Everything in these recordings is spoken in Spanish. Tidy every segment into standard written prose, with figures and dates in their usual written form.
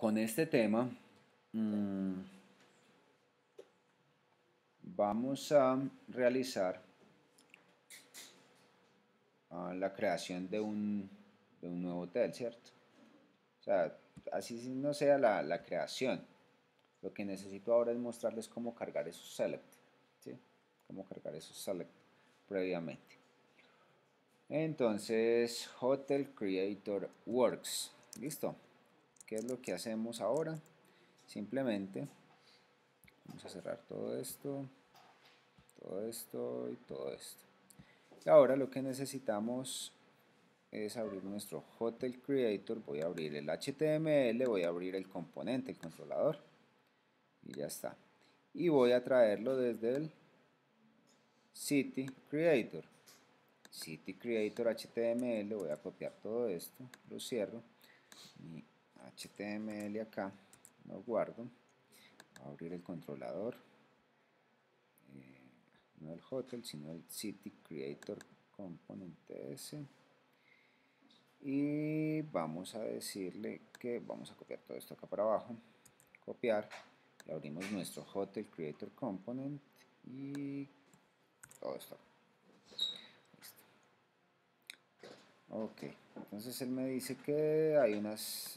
con este tema mm, vamos a realizar la creación de un nuevo hotel, ¿cierto? O sea, así no sea la creación. Lo que necesito ahora es mostrarles cómo cargar esos select, ¿sí? Cómo cargar esos select previamente. Entonces, Hotel Creator Works. ¿Listo? ¿Qué es lo que hacemos ahora? Simplemente vamos a cerrar todo esto y todo esto. Y ahora lo que necesitamos es abrir nuestro Hotel Creator. Voy a abrir el HTML, voy a abrir el componente, el controlador. Y ya está. Y voy a traerlo desde el City Creator. City Creator HTML, voy a copiar todo esto, lo cierro. Mi HTML acá, lo guardo. Voy a abrir el controlador. No el hotel, sino el City Creator componente S. Y vamos a decirle que vamos a copiar todo esto acá para abajo. Copiar. Y abrimos nuestro Hotel Creator Component y todo esto. Listo. Ok, entonces él me dice que hay unas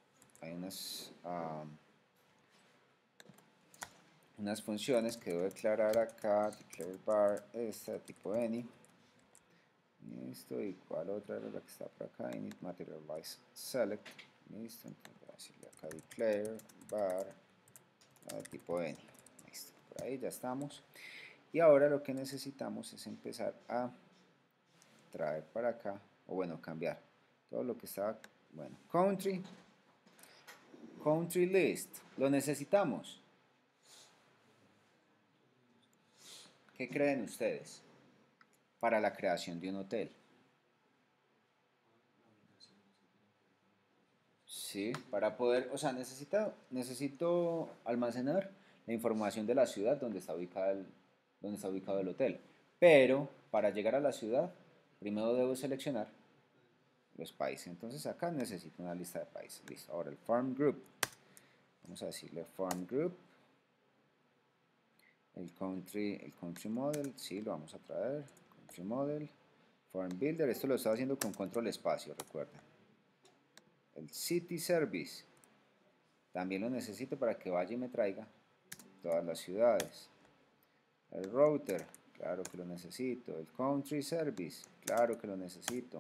funciones que debo declarar acá. Declare bar esta de tipo any. Listo, y cuál otra era la que está por acá, init materialize select. Listo, entonces voy a decirle acá declare bar de tipo any. Listo, por ahí ya estamos. Y ahora lo que necesitamos es empezar a traer para acá, o bueno, cambiar todo lo que estaba, bueno, country list, lo necesitamos. ¿Qué creen ustedes para la creación de un hotel? Sí, para poder, o sea, necesito almacenar la información de la ciudad donde está ubicado el hotel. Pero para llegar a la ciudad, primero debo seleccionar los países. Entonces acá necesito una lista de países. Listo. Ahora el farm group. Vamos a decirle farm group. El country model, sí, lo vamos a traer. Country model. Farm builder, esto lo estaba haciendo con control espacio, recuerden. El city service. También lo necesito para que vaya y me traiga todas las ciudades. El router, claro que lo necesito. El country service, claro que lo necesito.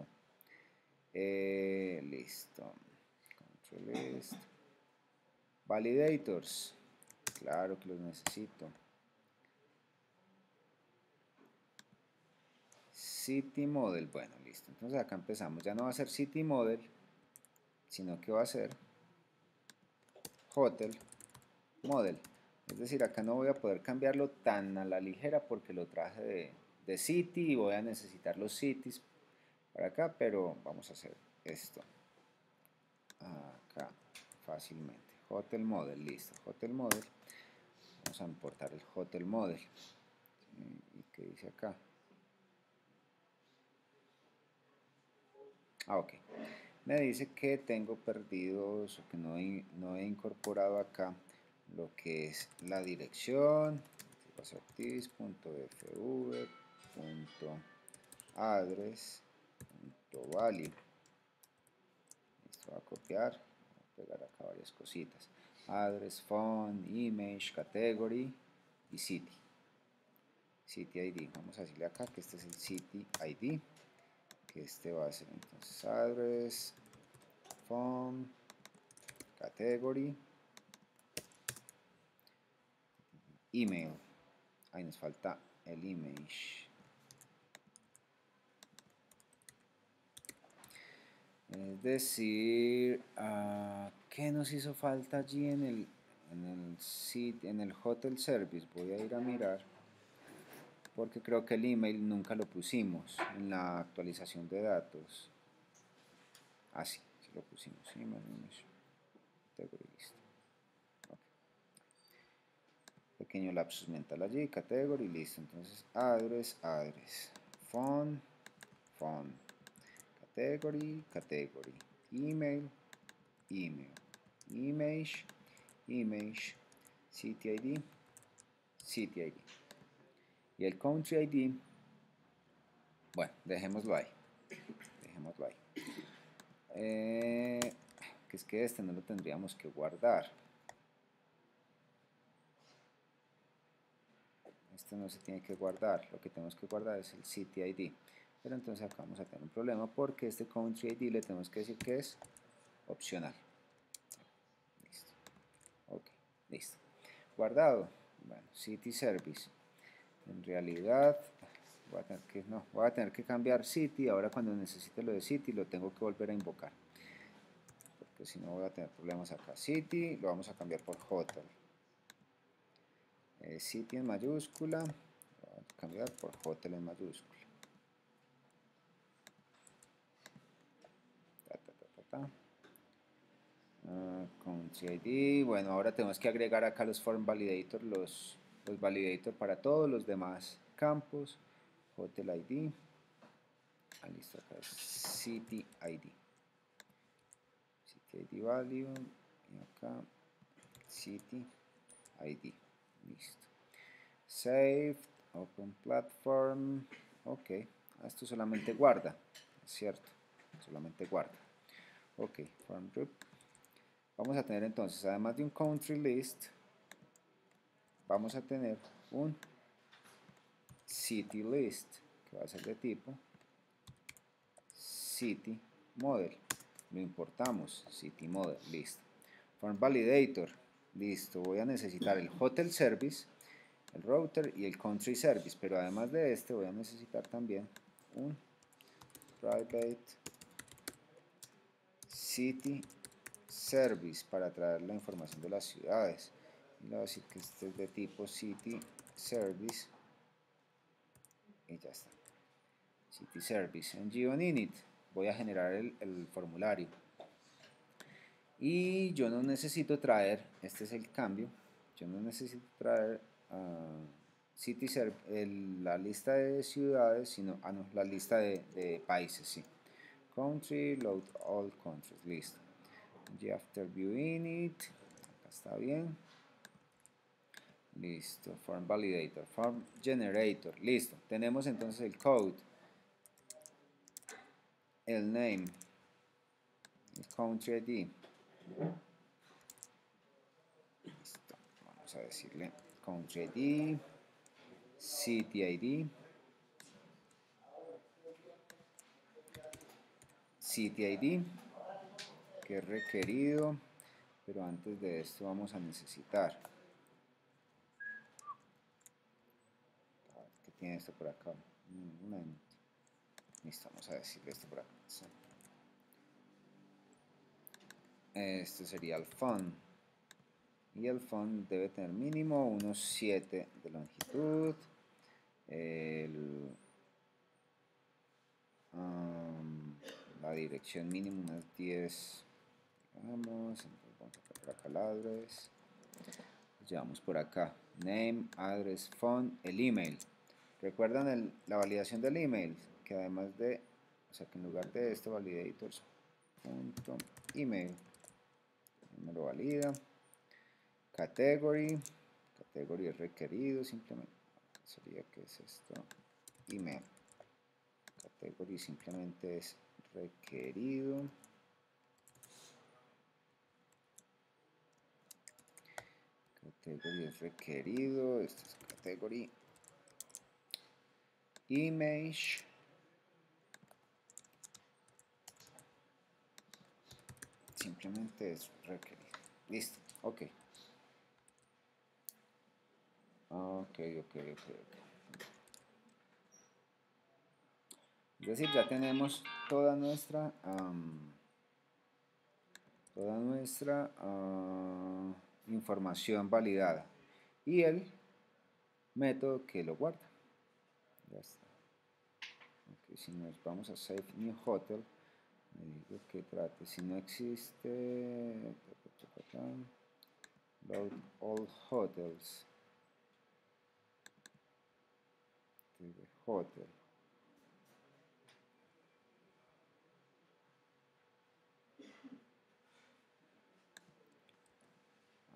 Listo. Country list. Validators, claro que los necesito. City model, bueno, listo. Entonces acá empezamos. Ya no va a ser city model, sino que va a ser hotel model. Es decir, acá no voy a poder cambiarlo tan a la ligera porque lo traje de city y voy a necesitar los cities para acá, pero vamos a hacer esto acá fácilmente. Hotel model, listo. Hotel model. Vamos a importar el hotel model. ¿Y qué dice acá? Ok. Me dice que tengo perdidos o que no he incorporado acá lo que es la dirección. active.fv.address.value. Esto va a copiar, voy a pegar acá varias cositas. Address, phone, image, category y city. City ID. Vamos a decirle acá que este es el city ID. Que este va a ser entonces address, phone, category, email. Ahí nos falta el image. Es decir, ¿qué nos hizo falta allí en el hotel service? Voy a ir a mirar porque creo que el email nunca lo pusimos en la actualización de datos. Sí, sí lo pusimos. Email, image, category, listo. Okay. Pequeño lapsus mental allí, category, listo. Entonces, address, phone, category, email, image, image, city ID, city ID. Y el country ID, bueno, dejémoslo ahí. Dejémoslo ahí. Que es que este no lo tendríamos que guardar. Este no se tiene que guardar. Lo que tenemos que guardar es el city ID. Pero entonces acá vamos a tener un problema porque este country ID le tenemos que decir que es opcional. Listo. Ok, listo. Guardado. Bueno, city service. En realidad voy a tener que cambiar city. Ahora cuando necesite lo de city lo tengo que volver a invocar. Porque si no voy a tener problemas acá. City lo vamos a cambiar por hotel. City en mayúscula. Lo vamos a cambiar por hotel en mayúscula. Country ID. Bueno, ahora tenemos que agregar acá los form validator, los validator para todos los demás campos. Hotel ID. Listo, acá es City ID. City ID value. Y acá City ID. Listo. Save. Open Platform. Ok. Esto solamente guarda. Es cierto. Solamente guarda. Ok. Form group. Vamos a tener entonces, además de un country list, vamos a tener un city list, que va a ser de tipo city model. Lo importamos, city model, listo. Form validator, listo. Voy a necesitar el hotel service, el router y el country service, pero además de este voy a necesitar también un private city service para traer la información de las ciudades. Y le voy a decir que este es de tipo city service y ya está. City service. En GeoInit voy a generar el formulario y yo no necesito traer, este es el cambio, yo no necesito traer city la lista de ciudades, sino no, la lista de países, sí. Country, load all countries, listo. After view init, acá está bien. Listo, form validator, form generator, listo. Tenemos entonces el code, el name, el country ID. Listo, vamos a decirle country ID, city ID, city ID, que es requerido, pero antes de esto vamos a necesitar, ¿qué tiene esto por acá? Listo, vamos a decirle esto por acá. Este sería el font. Y el font debe tener mínimo unos 7 de longitud. La dirección mínimo unas 10. Vamos, entonces vamos a poner acá el address. Llevamos por acá name, address, font, el email. ¿Recuerdan la validación del email? Que además de, o sea que en lugar de esto validators.email me lo valida. Category es requerido simplemente. Sería que es esto, email. Category simplemente es requerido. Category es requerido. Esto es category. Image. Simplemente es requerido. Listo. Ok. Ok. Es decir, ya tenemos toda nuestra información validada y el método que lo guarda. Ya está. Okay, si nos vamos a Save New Hotel, me digo que trate, si no existe, load all hotels, hotel.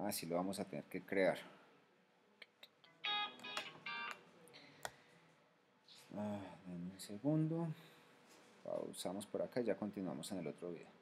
Así lo vamos a tener que crear. Denme un segundo. Pausamos por acá y ya continuamos en el otro video.